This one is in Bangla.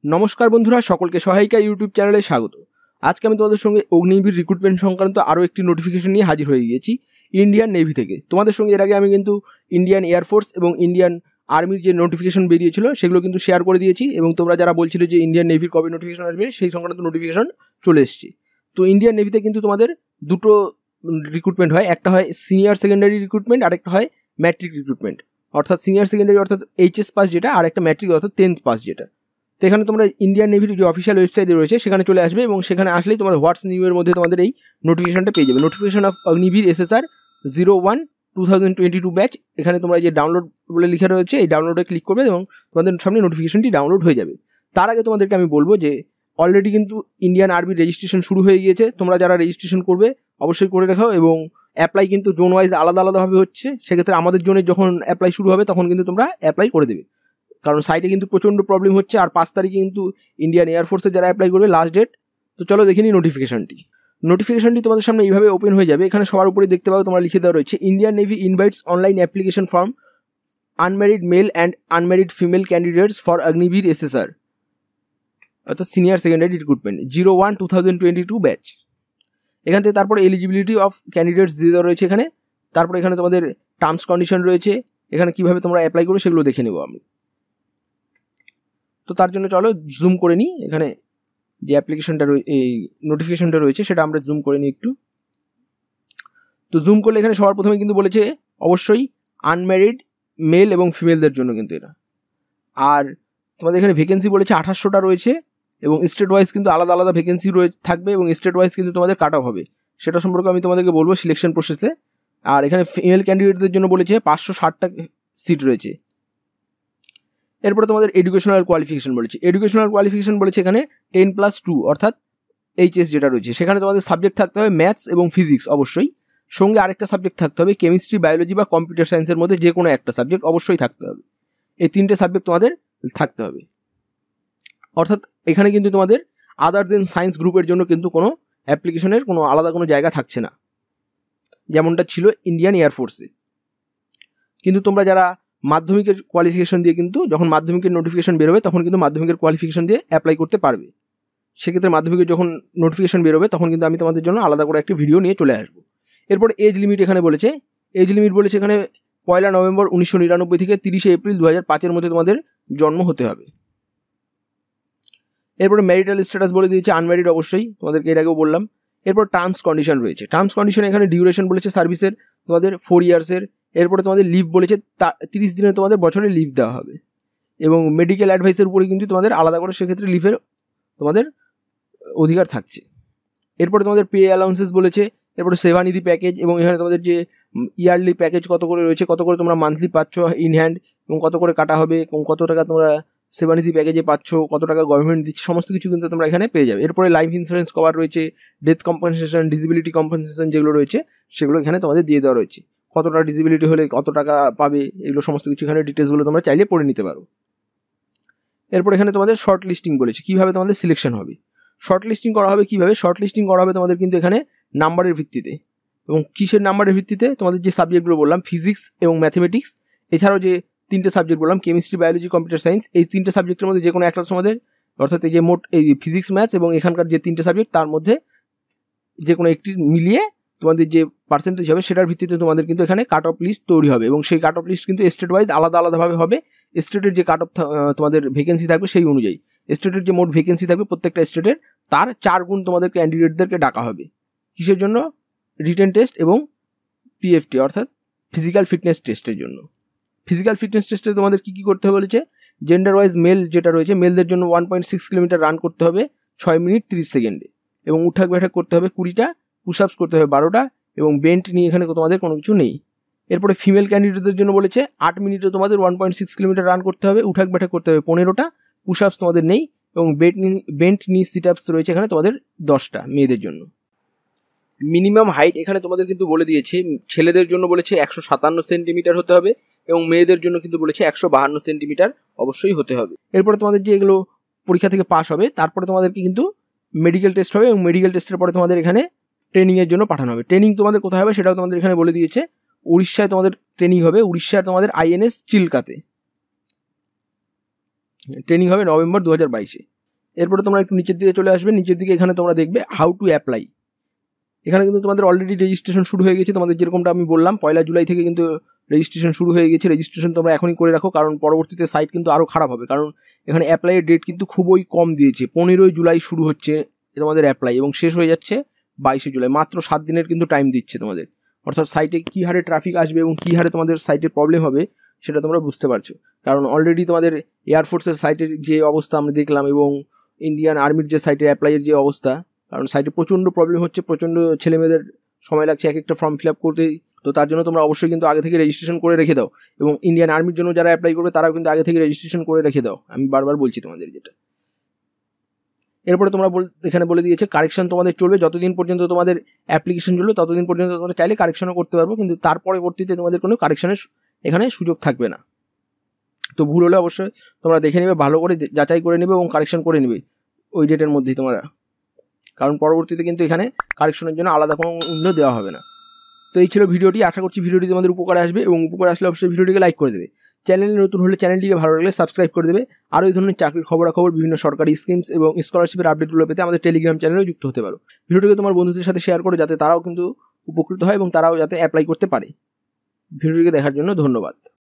নমস্কার বন্ধুরা, সকলকে সহায়িকা ইউটিউব চ্যানেলে স্বাগত। আজকে আমি তোমাদের সঙ্গে অগ্নিবীর রিক্রুটমেন্ট সংক্রান্ত আরও একটি নোটিফিকেশন নিয়ে হাজির হয়ে গিয়েছি ইন্ডিয়ান নেভি থেকে। তোমাদের সঙ্গে এর আগে আমি কিন্তু ইন্ডিয়ান এয়ারফোর্স এবং ইন্ডিয়ান আর্মির যে নোটিফিকেশন বেরিয়েছিল সেগুলো কিন্তু শেয়ার করে দিয়েছি, এবং তোমরা যারা বলছিলে যে ইন্ডিয়ান নেভির কবে নোটিফিকেশন আসবে সেই সংক্রান্ত নোটিফিকেশন চলে এসেছে। তো ইন্ডিয়ান নেভিতে কিন্তু তোমাদের দুটো রিক্রুটমেন্ট হয়, একটা হয় সিনিয়র সেকেন্ডারি রিক্রুটমেন্ট আর একটা হয় ম্যাট্রিক রিক্রুটমেন্ট, অর্থাৎ সিনিয়র সেকেন্ডারি অর্থাৎ এইচএস পাস যেটা, আর একটা ম্যাট্রিক অর্থাৎ 10th পাস যেটা। তো এখানে তোমরা ইন্ডিয়ান নেভির যে অফিসিয়াল ওয়েবসাইটে রয়েছে সেখানে চলে আসবে, এবং সেখানে আসলেই তোমাদের হোয়াটস নিউয়ের মধ্যে তোমাদের এই নোটিফিকেশনটা পেয়ে যাবে। Notification of Agniveer SSR 01-2022 batch. এখানে তোমরা যে ডাউনলোড বলে লিখে রয়েছে এই ডাউনলোডে ক্লিক করবে এবং তোমাদের সামনে নোটিফিকেশনটি ডাউনলোড হয়ে যাবে। তার আগে তোমাদেরকে আমি বলবো যে অলরেডি কিন্তু ইন্ডিয়ান আর্মির রেজিস্ট্রেশন শুরু হয়ে গিয়েছে। তোমরা যারা রেজিস্ট্রেশন করবে অবশ্যই করে রাখো, এবং অ্যাপ্লাই কিন্তু জোন ওয়াইজ আলাদা আলাদাভাবে হচ্ছে। সেক্ষেত্রে আমাদের জোনে যখন অ্যাপ্লাই শুরু হবে তখন কিন্তু তোমরা অ্যাপ্লাই করে দেবে, কারণ সাইটে কিন্তু প্রচণ্ড প্রবলেম হচ্ছে। আর 5 তারিখে কিন্তু ইন্ডিয়ান এয়ারফোর্সে যারা অ্যাপ্লাই করবে লাস্ট ডেট। তো চলো দেখে নিই নোটিফিকেশনটি তোমাদের সামনে এইভাবে ওপেন হয়ে যাবে। এখানে সবার উপরে দেখতে পাবে তোমরা লিখে দেওয়া রয়েছে Indian Navy invites online application form unmarried male and unmarried female candidates for Agniveer SSR, অর্থাৎ সিনিয়র সেকেন্ডারি রিক্রুটমেন্ট 01-2022 ব্যাচ। এখান থেকে তারপরে এলিজিবিলিটি অফ ক্যান্ডিডেটস দিয়ে দেওয়া রয়েছে এখানে। তারপরে এখানে তোমাদের টার্মস কন্ডিশন রয়েছে, এখানে কীভাবে তোমরা অ্যাপ্লাই করবে সেগুলো দেখে নেবো আমি। তো তার জন্য চলো জুম করে নিই, এখানে যে অ্যাপ্লিকেশনটা এই নোটিফিকেশনটা রয়েছে সেটা আমরা জুম করে নিই একটু। তো জুম করলে এখানে সবার প্রথমে কিন্তু বলেছে অবশ্যই আনম্যারিড মেল এবং ফিমেলদের জন্য কিন্তু এটা। আর তোমাদের এখানে ভ্যাকেন্সি বলেছে 2800টা রয়েছে, এবং স্টেট ওয়াইজ কিন্তু আলাদা আলাদা ভ্যাকেন্সি থাকবে, এবং স্টেট ওয়াইজ কিন্তু তোমাদের কাট অফ হবে। সেটা সম্পর্কে আমি তোমাদেরকে বলবো সিলেকশন প্রসেসে। আর এখানে ফিমেল ক্যান্ডিডেটদের জন্য বলেছে 560টা সিট রয়েছে। এরপরে তোমাদের এডুকেশনাল কোয়ালিফিকেশন বলেছে এখানে 10+2 অর্থাৎ এইচএস যেটা রয়েছে। সেখানে তোমাদের সাবজেক্ট থাকতে হবে ম্যাথস এবং ফিজিক্স অবশ্যই, সঙ্গে আরেকটা সাবজেক্ট থাকতে হবে কেমিস্ট্রি, বায়োলজি বা কম্পিউটার সায়েন্সের মধ্যে যে কোনো একটা সাবজেক্ট অবশ্যই থাকতে হবে। এই 3টে সাবজেক্ট তোমাদের থাকতে হবে। অর্থাৎ এখানে কিন্তু তোমাদের আদার দেন সায়েন্স গ্রুপের জন্য কিন্তু কোনো অ্যাপ্লিকেশনের কোনো আলাদা কোনো জায়গা থাকছে না, যেমনটা ছিল ইন্ডিয়ান এয়ারফোর্সে। কিন্তু তোমরা যারা মাধ্যমিকের কোয়ালিফিকেশন দিয়ে কিন্তু যখন মাধ্যমিকের নোটিফিকেশন বেরোবে তখন কিন্তু মাধ্যমিকের কোয়ালিফিকেশন দিয়ে অ্যাপ্লাই করতে পারবে। সেক্ষেত্রে মাধ্যমিকের যখন নোটিফিকেশন বেরোবে তখন কিন্তু আমি তোমাদের জন্য আলাদা করে একটি ভিডিও নিয়ে চলে আসবো। এরপর এজ লিমিট এখানে বলেছে এখানে 1 নভেম্বর 1999 থেকে 30 এপ্রিল 2005 মধ্যে তোমাদের জন্ম হতে হবে। এরপরে ম্যারিটাল স্ট্যাটাস বলে দিয়েছে আনম্যারিড, অবশ্যই তোমাদেরকে এর আগেও বললাম। এরপর টার্মস কন্ডিশন রয়েছে। টার্মস কন্ডিশন এখানে ডিউরেশন বলেছে সার্ভিসের তোমাদের 4 ইয়ার্সের। এরপরে তোমাদের লিভ বলেছে 30 দিনের তোমাদের বছরে লিভ দেওয়া হবে, এবং মেডিকেল অ্যাডভাইসের উপরে কিন্তু তোমাদের আলাদা করে সেক্ষেত্রে লিভের তোমাদের অধিকার থাকছে। এরপরে তোমাদের পে অ্যালাউন্সেস বলেছে। এরপরে সেবা নিধি প্যাকেজ, এবং এখানে তোমাদের যে ইয়ারলি প্যাকেজ কত করে রয়েছে, কত করে তোমরা মান্থলি পাচ্ছ ইন হ্যান্ড, এবং কত করে কাটা হবে, এবং কত টাকা তোমরা সেবা নিধি প্যাকেজে পাচ্ছ, কত টাকা গভর্নমেন্ট দিচ্ছে, সমস্ত কিছু কিন্তু তোমরা এখানে পেয়ে যাবে। এরপরে লাইফ ইন্স্যুরেন্স কভার রয়েছে, ডেথ কম্পেনসেশন, ডিসেবিলিটি কম্পেনসেশন যেগুলো রয়েছে সেগুলো এখানে তোমাদের দিয়ে দেওয়া রয়েছে। কতটা ডিসেবিলিটি হলে কত টাকা পাবে, এগুলো সমস্ত কিছু এখানে ডিটেলসগুলো তোমরা চাইলে পড়ে নিতে পারো। এরপর এখানে তোমাদের শর্ট লিস্টিং বলেছে, কীভাবে তোমাদের সিলেকশন হবে। শর্ট লিস্টিং করা হবে তোমাদের কিন্তু এখানে নাম্বারের ভিত্তিতে, এবং কিসের নাম্বারের ভিত্তিতে, তোমাদের যে সাবজেক্টগুলো বললাম ফিজিক্স এবং ম্যাথমেটিক্স, এছাড়াও যে 3টে সাবজেক্ট বললাম কেমিস্ট্রি, বায়োলজি, কম্পিউটার সায়েন্স, এই 3টে সাবজেক্টের মধ্যে যে কোনো একটা তোমাদের, অর্থাৎ এই যে মোট এই ফিজিক্স, ম্যাথস এবং এখানকার যে 3টে সাবজেক্ট তার মধ্যে যে কোনো একটি মিলিয়ে তোমাদের যে পার্সেন্টেজ হবে সেটার ভিত্তিতে তোমাদের কিন্তু এখানে কাট অফ লিস্ট তৈরি হবে, এবং সেই কাট অফ লিস্ট কিন্তু স্টেট ওয়াইজ আলাদাভাবে হবে। স্টেটের যে কাট অফ তোমাদের ভ্যাকেন্সি থাকবে সেই অনুযায়ী স্টেটের যে মোট ভ্যাকেন্সি থাকবে প্রত্যেকটা স্টেটের তার 4 গুণ তোমাদের ক্যান্ডিডেটদেরকে ডাকা হবে। কিসের জন্য? রিটেন টেস্ট এবং PFT অর্থাৎ ফিজিক্যাল ফিটনেস টেস্টের জন্য। ফিজিক্যাল ফিটনেস টেস্টে তোমাদের কী করতে বলেছে, জেন্ডার ওয়াইজ মেল যেটা রয়েছে মেলদের জন্য 1.6 কিলোমিটার রান করতে হবে 6 মিনিট 30 সেকেন্ডে, এবং উঠাক ব্যাঠাক করতে হবে 20টা, পুশ আপস করতে হবে 12টা, এবং বেন্ট নিয়ে এখানে তোমাদের কোনো কিছু নেই। এরপরে ফিমেল ক্যান্ডিডেটদের জন্য বলেছে 8 মিনিটে তোমাদের 1.6 কিলোমিটার রান করতে হবে, উঠাক ব্যাঠাক করতে হবে 15টা, পুশ আপস তোমাদের নেই, এবং বেন্ট নি সিট আপস রয়েছে এখানে তোমাদের 10টা মেয়েদের জন্য। মিনিমাম হাইট এখানে তোমাদের কিন্তু বলে দিয়েছে, ছেলেদের জন্য বলেছে 157 সেন্টিমিটার হতে হবে, এবং মেয়েদের জন্য কিন্তু বলেছে 152 সেন্টিমিটার অবশ্যই হতে হবে। এরপরে তোমাদের যে এগুলো পরীক্ষা থেকে পাস হবে তারপরে তোমাদেরকে কিন্তু মেডিকেল টেস্ট হবে, এবং মেডিকেল টেস্টের পরে তোমাদের এখানে ট্রেনিংয়ের জন্য পাঠানো হবে। ট্রেনিং তোমাদের কোথায় হবে সেটাও তোমাদের এখানে বলে দিয়েছে। উড়িষ্যায় তোমাদের ট্রেনিং হবে, উড়িষ্যার তোমাদের INS চিল্কাতে ট্রেনিং হবে নভেম্বর 2022। এরপরে তোমরা একটু নিচের দিকে চলে আসবে, নিচের দিকে এখানে তোমরা দেখবে হাউ টু অ্যাপ্লাই। এখানে কিন্তু তোমাদের অলরেডি রেজিস্ট্রেশন শুরু হয়ে গেছে, তোমাদের যেরকমটা আমি বললাম 1 জুলাই থেকে কিন্তু রেজিস্ট্রেশন শুরু হয়ে গেছে। রেজিস্ট্রেশন তোমরা এখনই করে রাখো, কারণ পরবর্তীতে সাইট কিন্তু আরও খারাপ হবে, কারণ এখানে অ্যাপ্লাইয়ের ডেট কিন্তু খুবই কম দিয়েছে। 15 জুলাই শুরু হচ্ছে তোমাদের অ্যাপ্লাই এবং শেষ হয়ে যাচ্ছে 22 জুলাই, মাত্র 7 দিনের কিন্তু টাইম দিচ্ছে তোমাদের। অর্থাৎ সাইটে কী হারে ট্রাফিক আসবে এবং কী হারে তোমাদের সাইটের প্রবলেম হবে সেটা তোমরা বুঝতে পারছো, কারণ অলরেডি তোমাদের এয়ারফোর্সের সাইটের যে অবস্থা আমরা দেখলাম এবং ইন্ডিয়ান আর্মির যে সাইটের অ্যাপ্লাইয়ের যে অবস্থা, কারণ সাইটে প্রচণ্ড প্রবলেম হচ্ছে, প্রচণ্ড ছেলেমেয়েদের সময় লাগছে এক একটা ফর্ম ফিল আপ করতে। তো তার জন্য তোমরা অবশ্যই কিন্তু আগে থেকে রেজিস্ট্রেশন করে রেখে দাও, এবং ইন্ডিয়ান আর্মির জন্য যারা অ্যাপ্লাই করবে তারাও কিন্তু আগে থেকে রেজিস্ট্রেশন করে রেখে দাও, আমি বারবার বলছি তোমাদের যেটা। এরপরে তোমরা এখানে বলে দিয়েছে কারেকশন তোমাদের চলবে যতদিন পর্যন্ত তোমাদের অ্যাপ্লিকেশন চলবে, ততদিন পর্যন্ত তোমরা চাইলে কারেকশনও করতে পারবো, কিন্তু তার পরবর্তীতে তোমাদের কোনো কারেকশনের এখানে সুযোগ থাকবে না। তো ভুল হলে অবশ্যই তোমরা দেখে নেবে, ভালো করে যাচাই করে নেবে এবং কারেকশন করে নেবে ওই ডেটের মধ্যেই তোমরা, কারণ পরবর্তীতে কিন্তু এখানে কারেকশনের জন্য আলাদা কোনো মূল্য দেওয়া হবে না। তো এই ছিল ভিডিওটি, আশা করছি ভিডিওটি তোমাদের উপকারে আসবে, এবং উপকারে আসলে অবশ্যই ভিডিওটিকে লাইক করে দেবে। চ্যানেলে নতুন হলে চ্যানেলটিকে ভালো লাগলে সাবস্ক্রাইব করে দেবে। আর এই ধরনের চাকরির খবরাখবর, বিভিন্ন সরকারি স্কিমস এবং স্কলারশিপের আপডেটগুলো পেতে আমাদের টেলিগ্রাম চ্যানেলেও যুক্ত হতে পারো। ভিডিওটিকে তোমার বন্ধুদের সাথে শেয়ার করো, যাতে তারাও কিন্তু উপকৃত হয় এবং তারাও যাতে অ্যাপ্লাই করতে পারে। ভিডিওটিকে দেখার জন্য ধন্যবাদ।